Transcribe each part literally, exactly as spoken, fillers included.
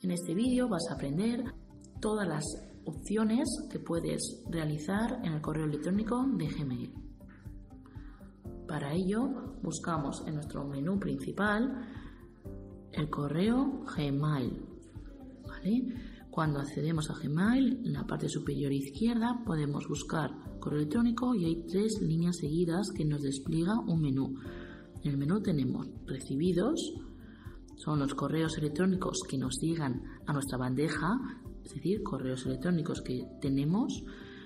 En este vídeo vas a aprender todas las opciones que puedes realizar en el correo electrónico de Gmail. Para ello, buscamos en nuestro menú principal el correo Gmail. ¿Vale? Cuando accedemos a Gmail, en la parte superior izquierda podemos buscar correo electrónico y hay tres líneas seguidas que nos despliega un menú. En el menú tenemos recibidos, son los correos electrónicos que nos llegan a nuestra bandeja, es decir, correos electrónicos que tenemos.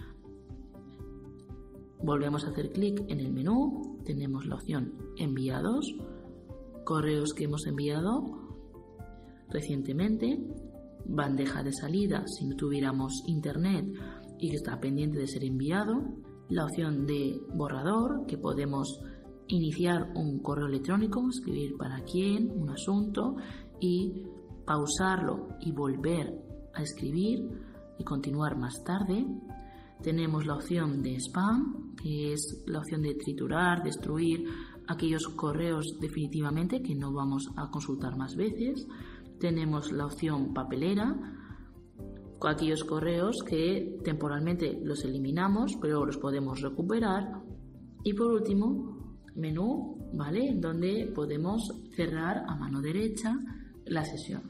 Volvemos a hacer clic en el menú, tenemos la opción enviados, correos que hemos enviado recientemente, bandeja de salida si no tuviéramos internet y que está pendiente de ser enviado, la opción de borrador, que podemos iniciar un correo electrónico, escribir para quién, un asunto y pausarlo y volver a escribir y continuar más tarde. Tenemos la opción de spam, que es la opción de triturar, destruir aquellos correos definitivamente que no vamos a consultar más veces. Tenemos la opción papelera, con aquellos correos que temporalmente los eliminamos, pero los podemos recuperar. Y por último, menú, ¿vale? Donde podemos cerrar a mano derecha la sesión.